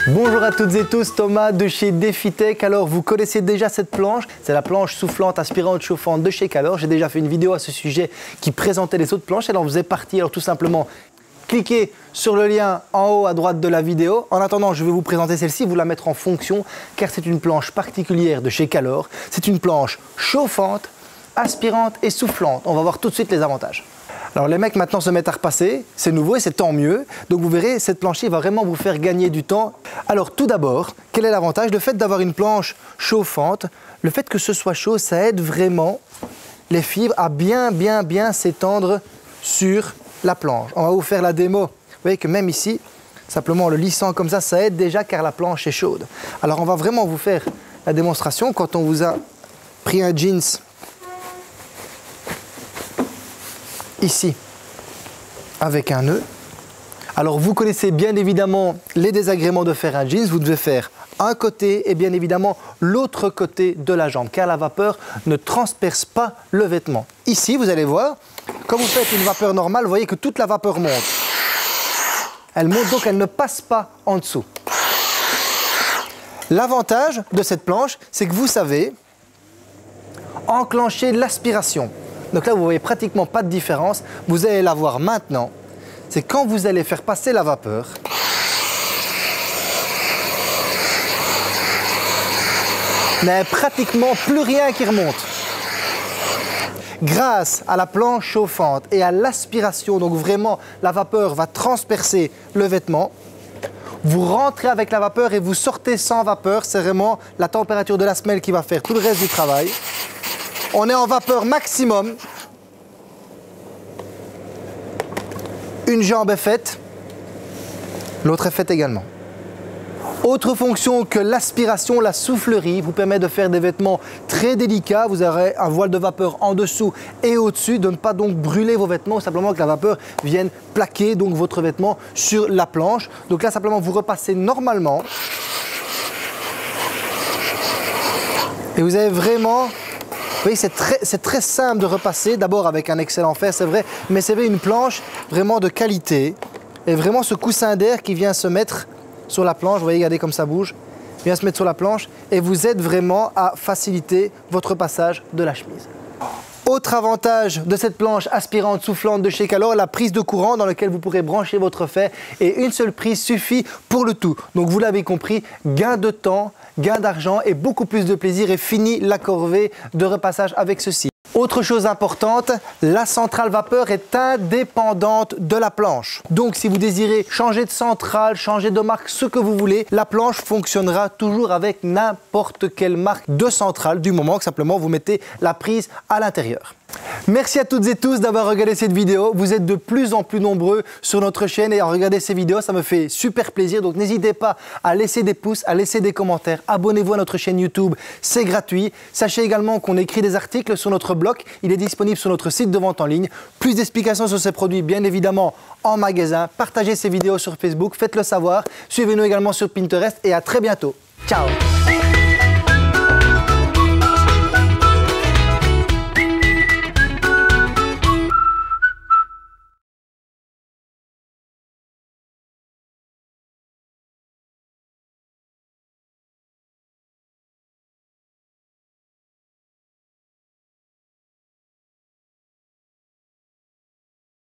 Bonjour à toutes et tous, Thomas de chez DefiTech. Alors vous connaissez déjà cette planche, c'est la planche soufflante, aspirante, chauffante de chez Calor. J'ai déjà fait une vidéo à ce sujet qui présentait les autres planches. Alors vous êtes parti, alors tout simplement cliquez sur le lien en haut à droite de la vidéo. En attendant, je vais vous présenter celle-ci, vous la mettre en fonction car c'est une planche particulière de chez Calor. C'est une planche chauffante, aspirante et soufflante. On va voir tout de suite les avantages. Alors les mecs maintenant se mettent à repasser, c'est nouveau et c'est tant mieux. Donc vous verrez, cette planche va vraiment vous faire gagner du temps. Alors tout d'abord, quel est l'avantage? Le fait d'avoir une planche chauffante, le fait que ce soit chaud, ça aide vraiment les fibres à bien s'étendre sur la planche. On va vous faire la démo. Vous voyez que même ici, simplement en le lissant comme ça aide déjà car la planche est chaude. Alors on va vraiment vous faire la démonstration quand on vous a pris un jeans ici avec un nœud. Alors vous connaissez bien évidemment les désagréments de faire un jeans. Vous devez faire un côté et bien évidemment l'autre côté de la jambe car la vapeur ne transperce pas le vêtement. Ici vous allez voir, quand vous faites une vapeur normale, vous voyez que toute la vapeur monte. Elle monte donc elle ne passe pas en dessous. L'avantage de cette planche, c'est que vous savez enclencher l'aspiration. Donc là, vous voyez pratiquement pas de différence. Vous allez la voir maintenant. C'est quand vous allez faire passer la vapeur. Il n'y a pratiquement plus rien qui remonte. Grâce à la planche chauffante et à l'aspiration, donc vraiment la vapeur va transpercer le vêtement. Vous rentrez avec la vapeur et vous sortez sans vapeur. C'est vraiment la température de la semelle qui va faire tout le reste du travail. On est en vapeur maximum. Une jambe est faite, l'autre est faite également. Autre fonction que l'aspiration, la soufflerie vous permet de faire des vêtements très délicats. Vous aurez un voile de vapeur en dessous et au-dessus, de ne pas donc brûler vos vêtements, simplement que la vapeur vienne plaquer donc votre vêtement sur la planche. Donc là, simplement, vous repassez normalement. Et vous avez vraiment... Vous voyez, c'est très simple de repasser, d'abord avec un excellent fer, c'est vrai, mais c'est une planche vraiment de qualité. Et vraiment ce coussin d'air qui vient se mettre sur la planche, vous voyez, regardez comme ça bouge, vient se mettre sur la planche et vous aide vraiment à faciliter votre passage de la chemise. Autre avantage de cette planche aspirante soufflante de chez Calor, la prise de courant dans laquelle vous pourrez brancher votre fer et une seule prise suffit pour le tout. Donc vous l'avez compris, gain de temps, gain d'argent et beaucoup plus de plaisir et fini la corvée de repassage avec ceci. Autre chose importante, la centrale vapeur est indépendante de la planche. Donc si vous désirez changer de centrale, changer de marque, ce que vous voulez, la planche fonctionnera toujours avec n'importe quelle marque de centrale du moment que simplement vous mettez la prise à l'intérieur. Merci à toutes et tous d'avoir regardé cette vidéo. Vous êtes de plus en plus nombreux sur notre chaîne et à regarder ces vidéos, ça me fait super plaisir. Donc n'hésitez pas à laisser des pouces, à laisser des commentaires. Abonnez-vous à notre chaîne YouTube, c'est gratuit. Sachez également qu'on écrit des articles sur notre blog. Il est disponible sur notre site de vente en ligne. Plus d'explications sur ces produits, bien évidemment, en magasin. Partagez ces vidéos sur Facebook, faites-le savoir. Suivez-nous également sur Pinterest et à très bientôt. Ciao!